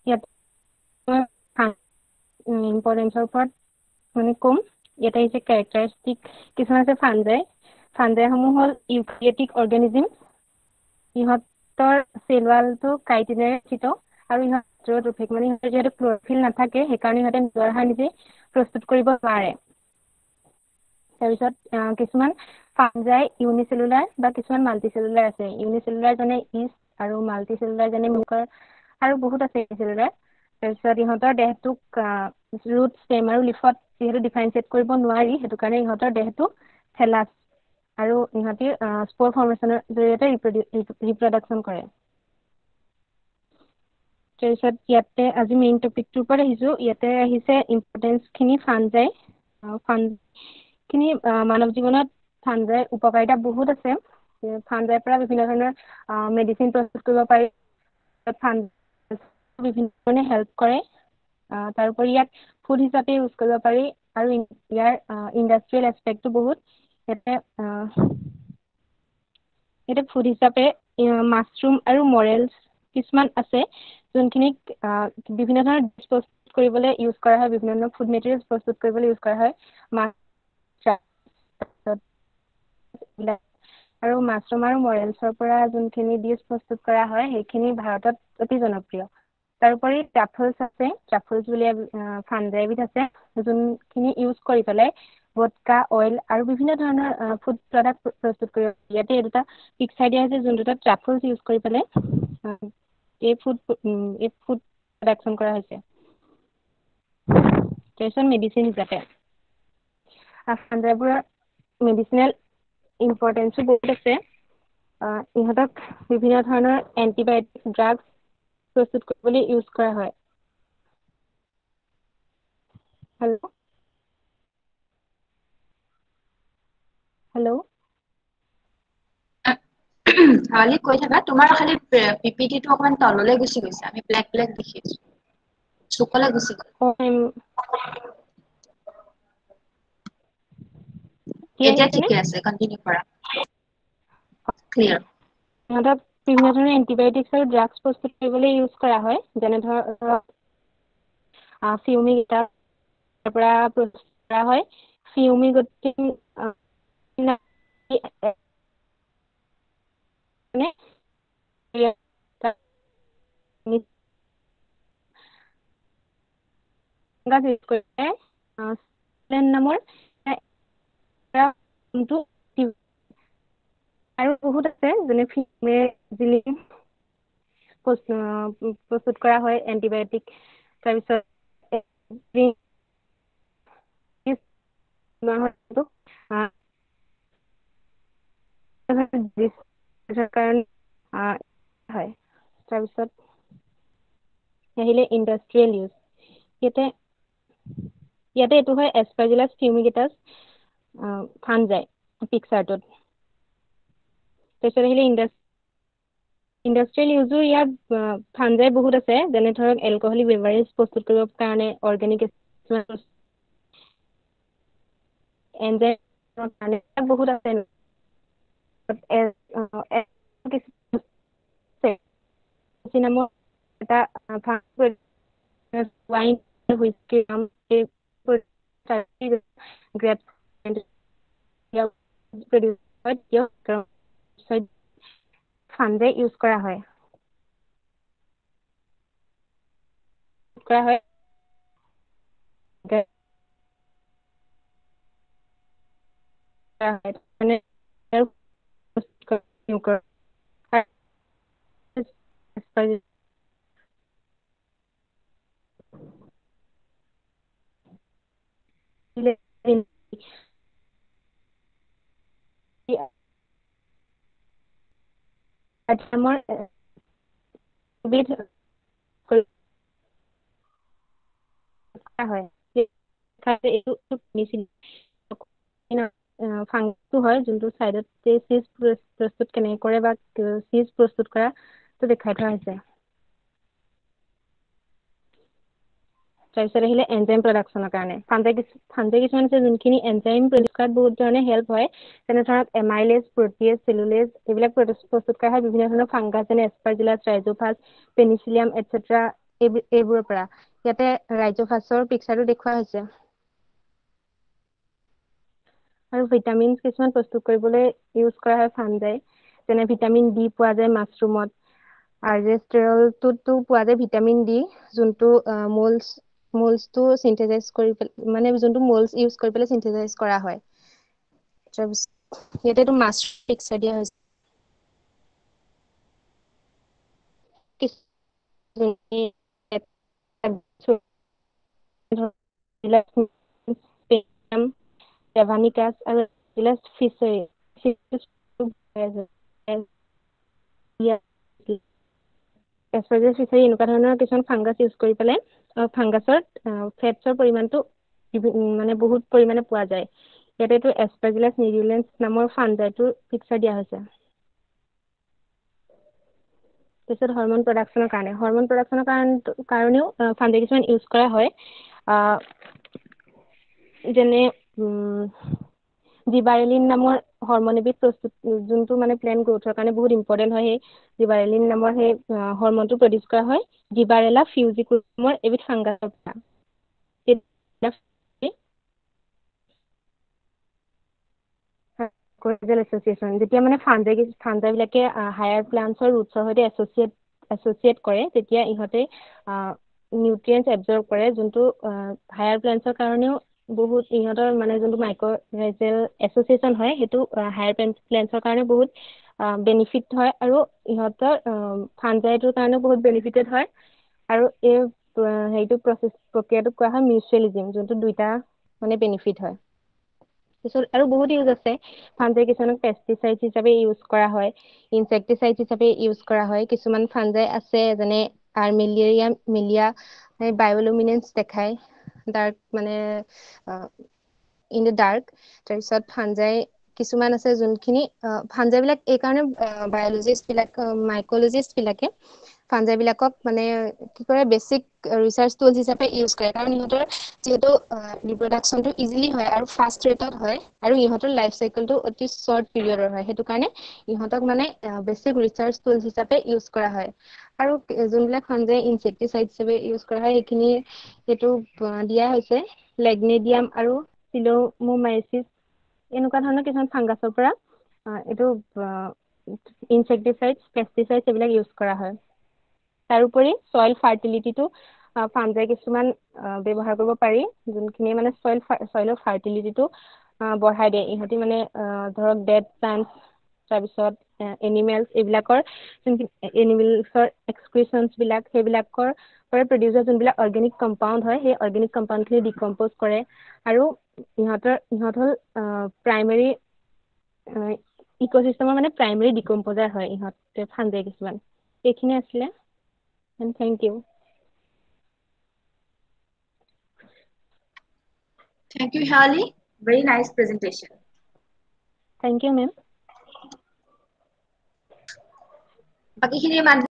ইয়াত ইম্পৰ্টেন্সৰ ওপৰত মানে কম ইয়াতে হৈছে characteristic কিছুমান আছে ফাঞ্জাই সমূহ হ'ল ইউক্যাৰিঅটিক অৰ্গানিজম ইহঁতৰ সেল ৱালটো কাইটিনেৰে গঠিত আৰু ইহঁতৰ ট্ৰফিক মানে ইহঁতৰ যিহেতু ক্লোৰফিল নাথাকে সেইকাৰণে ইহঁতে নিজৰ আহাৰ নিজে প্ৰস্তুত কৰিব নোৱাৰে তাৰপিছত কিছুমান ফাঞ্জাই ইউনিচেলুলাৰ বা কিছুমান মাল্টিচেলুলাৰ আছে ইউনিচেলুলাৰ যেনে ইষ্ট আৰু মাল্টিচেলুলাৰ যেনে মুকৰ আৰু বহুত আছে ইউনিচেলুলাৰ তাৰপিছত ইহঁতৰ দেহটোক ৰুট ষ্টেম আৰু লিফত যিহেতু ডিফাৰেঞ্চিয়েট কৰিব নোৱাৰি সেইটো কাৰণে ইহঁতৰ দেহটো থেলাছ আৰু ইহঁতি স্প'ৰ ফৰ্মেশ্যনৰ জৰিয়তে ৰিপ্ৰডাকশ্যন কৰে তাৰপিছত ইয়াতে আজি মেইন টপিকটোৰ ওপৰত আহিছোঁ ইয়াতে আহিছে ইম্পৰ্টেঞ্চখিনি ফাঞ্জাই ফাঞ্জখিনি মানৱ জীৱনত ফাঞ্জাই উপকাৰিতা বহুত আছে ফাঞ্জাইৰ পৰা বিভিন্ন ধৰণৰ মেডিচিন প্ৰস্তুত কৰিব পাৰি বিভিন্ন ধৰণে হেল্প কৰে তাৰোপৰি ইয়াক ফুড হিচাপে ইউজ কৰিব পাৰি আৰু ইয়াৰ ইণ্ডাষ্ট্ৰিয়েল এছপেক্টটো বহুত ইয়াতে ফুড হিচাপে মাছৰুম আৰু মৰেলছ কিছুমান আছে যোনখিনিক বিভিন্ন ধৰণৰ ডিছ প্ৰস্তুত কৰিবলৈ ইউজ কৰা হয় বিভিন্ন ধৰণৰ ফুড মেটেৰিয়েলছ প্ৰস্তুত কৰিবলৈ ইউজ কৰা হয় আৰু মাছৰুম আৰু মৰেলছৰ পৰা যোনখিনি ডিছ প্ৰস্তুত কৰা হয় সেইখিনি ভাৰতত অতি জনপ্ৰিয় তাৰোপৰি ট্ৰাফলছ আছে ট্ৰাফলছ বুলি ফাঞ্জাই এবিধ আছে যোনখিনি ইউজ কৰি পেলাই ভডকা অইল আৰু বিভিন্ন ধৰণৰ ফুড প্ৰডাক্ট প্ৰস্তুত কৰিব ইয়াতে এই দুটা পিকচাৰ দিয়া হৈছে যোন দুটা ট্ৰাফলছ ইউজ কৰি পেলাই এই ফুড প্ৰডাকশ্যন কৰা হৈছে তাৰপিছত মেডিচিন হিচাপে ফাঞ্জাইবোৰৰ মেডিচিনেল ইম্পৰ্টেঞ্চো বহুত আছে ইহঁতক বিভিন্ন ধৰণৰ এণ্টিবায়'টিক ড্ৰাগছ প্ৰস্তুত কৰিবলৈ ইউজ কৰা হয় হেল্ল' হাৱালি কৈ থাকা তোমাৰ খালি পিপিটিটো অকমান তললৈ গুচি গৈছে আমি ব্লেক দেখি আছো চুকলে গুচি গ'ল এতিয়া ঠিকে আছে কন্টিনিউ কৰা ক্লিয়াৰ ইহঁতক বিভিন্ন ধৰণৰ এণ্টিবায়'টিক্স আৰু ড্ৰাগছ প্ৰস্তুত কৰিবলৈ ইউজ কৰা হয় যেনে ধৰক ফিউমিগেটাৰ পৰা প্ৰস্তুত কৰা হয় ফিউমিগেটিং নামৰ আৰু বহুত আছে যেনে ফিউমিজিলিন প্ৰস্তুত কৰা হয় এণ্টিবায়'টিক তাৰপিছত কাৰণে হয় তাৰপিছত আহিলে ইণ্ডাষ্ট্ৰিয়েল ইউজ ইয়াতে এইটো হয় এছপাৰজিলাছ ফিউমিগেটাছ ফাঞ্জাই পিকচাৰটোত তাৰপিছত আহিলে ইণ্ডাষ্ট্ৰিয়েল ইউজো ইয়াত ফাঞ্জাই বহুত আছে যেনে ধৰক এলকহলিক বেভাৰেজ প্ৰস্তুত কৰিবৰ কাৰণে অৰ্গেনিক এনজাইমৰ কাৰণে বহুত আছে নামৰ এটা ৱাইন হুইস্কি ফাঞ্জাই ইউজ কৰা হয় মানে ফাংটো হয় যোনটো চাইডত চিজ প্ৰস্তুত কেনেকৈ কৰে বা চিজ প্ৰস্তুত কৰাটো দেখাই থোৱা হৈছে তাৰপিছত আহিলে এনজাইম প্ৰডাকশ্যনৰ কাৰণে ফাঞ্জাই কিছুমান আছে যোনখিনি এনজাইম প্ৰডিউচ কৰাত বহুত ধৰণে হেল্প হয় যেনে ধৰক এমাইলেজ প্ৰটিয়েজ চেলুলেজ এইবিলাক প্ৰস্তুত কৰা হয় বিভিন্ন ধৰণৰ ফাংগাছ যেনে এছপাৰজিলাছ ৰাইজোফাছ পেনিচিলিয়াম এটচেট্ৰা এইবোৰৰ পৰা ইয়াতে ৰাইজোফাছৰ পিকচাৰটো দেখুওৱা হৈছে। আৰু ভিটামিন কিছুমান প্ৰস্তুত কৰিবলৈ ইউজ কৰা হয় ফাঞ্জাই, যেনে ভিটামিন ডি পোৱা যায় মাছৰুমত, আৰ্জেষ্টেৰলটোতো পোৱা যায় ভিটামিন ডি, যোনটো মলছটো চিন্থেচাইজ কৰি মানে যোনটো মলছ ইউজ কৰি পেলাই চিন্থেচাইজ কৰা হয়। তাৰপিছত ইয়াতেতো মাছৰুম পিকচাৰ দিয়া হৈছে। ৰেভানিকাছ আৰু ফিচাৰী ফিচাৰী এনেকুৱা ধৰণৰ কিছুমান ফাংগাছ ইউজ কৰি পেলাই ফাংগাছৰ ফেটছৰ পৰিমাণটো মানে বহুত পৰিমাণে পোৱা যায়। ইয়াতেতো এস্পাৰজিলাছ নিউজিলেন্স নামৰ ফাঞ্জাইটোৰ পিকচাৰ দিয়া হৈছে। তাৰপিছত হৰমন প্ৰডাকশ্যনৰ কাৰণেও ফাঞ্জাই কিছুমান ইউজ কৰা হয়। যেনে জিবাৰেলিন নামৰ হৰমন এবিধ প্ৰস্তুত, যোনটো মানে প্লেন্ট গ্ৰোথৰ কাৰণে বহুত ইম্পৰ্টেণ্ট হয়। সেই জিবাৰেলিন নামৰ সেই হৰমনটো প্ৰডিউচ কৰা হয় জিবাৰেলা ফিউজিকুলামৰ এবিধ ফাংগাছৰ পৰা। যেতিয়া মানে ফাঞ্জাইবিলাকে হায়াৰ প্লান্টছৰ ৰুটছৰ সৈতে এছ'চিয়েট কৰে, তেতিয়া ইহঁতে নিউট্ৰিয়েণ্টছ এবজৰ্ব কৰে, যোনটো হায়াৰ প্লান্টছৰ কাৰণেও বহুত ইহঁতৰ মানে যোনটো মাইক্ৰ'ৰাইজেল এছ'চিয়েশ্যন হয়, সেইটো হায়াৰ প্লান্টছৰ কাৰণে বহুত বেনিফিট হয়, আৰু ইহঁতৰ ফাঞ্জাইটোৰ কাৰণেও বহুত বেনিফিটেড হয়। আৰু এই প্ৰক্ৰিয়াটোক কোৱা হয় মিউচুৱেলিজিম, যোনটো দুইটা মানে বেনিফিট হয়। তাৰপিছত আৰু বহুত ইউজ আছে। ফাঞ্জাই কিছুমানক পেষ্টিচাইড হিচাপে ইউজ কৰা হয়, ইনচেক্টিচাইড হিচাপে ইউজ কৰা হয়। কিছুমান ফাঞ্জাই আছে যেনে মিলিয়া বায়'লুমিনেন্স দেখায়, ডাৰ্ক মানে ইন দ্য ডাৰ্ক। তাৰপিছত ফাঞ্জাই কিছুমান আছে যোনখিনি ফাঞ্জাইবিলাক এইকাৰণে মাইক'লজিষ্টবিলাকে ফাঞ্জাইবিলাকক মানে কি কৰে, বেচিক ৰিচাৰ্চ টুলছ হিচাপে ইউজ কৰে, কাৰণ ইহঁতৰ যিহেতু ৰিপ্ৰডাকশ্যনটো ইজিলি হয় আৰু ফাষ্ট ৰেটত হয়, আৰু ইহঁতৰ লাইফ চাইকেলটো অতি শ্বৰ্ট পিৰিয়ডৰ হয়। সেইটো কাৰণে ইহঁতক মানে বেচিক ৰিচাৰ্চ টুলছ হিচাপে ইউজ কৰা হয়। আৰু যোনবিলাক ফাঞ্জাই ইনচেক্টিচাইড হিচাপে ইউজ কৰা হয়, সেইটো দিয়া হৈছে লেগনেডিয়াম আৰু চিলোমোমাইচিছ, এনেকুৱা ধৰণৰ কিছুমান ফাংগাছৰ পৰা এইটো ইনচেক্টিচাইড, পেষ্টিচাইড এইবিলাক ইউজ কৰা হয়। তাৰোপৰি চইল ফাৰ্টিলিটিটো ফাঞ্জাই কিছুমান ব্যৱহাৰ কৰিব পাৰি, যোনখিনি মানে চইলৰ ফাৰ্টিলিটিটো বঢ়াই দিয়ে। ইহঁতি মানে ধৰক ডেড প্লান্টছ, তাৰপিছত এনিমেলছৰ এক্সক্ৰিচনছবিলাক, সেইবিলাকৰ পৰা প্ৰডিউচ হোৱা যোনবিলাক অৰ্গেনিক কম্পাউণ্ড হয়, সেই অৰ্গেনিক কম্পাউণ্ডখিনি ডিকম্প'জ কৰে। আৰু ইহঁত হ'ল প্ৰাইমেৰী ইক'চিষ্টেমৰ মানে প্ৰাইমেৰী ডিকম্প'জাৰ হয় ইহঁত ফাঞ্জাই কিছুমান। এইখিনি আছিলে, and thank you. Thank you, Shali. Very nice presentation. Thank you, ma'am. বাকীখিনি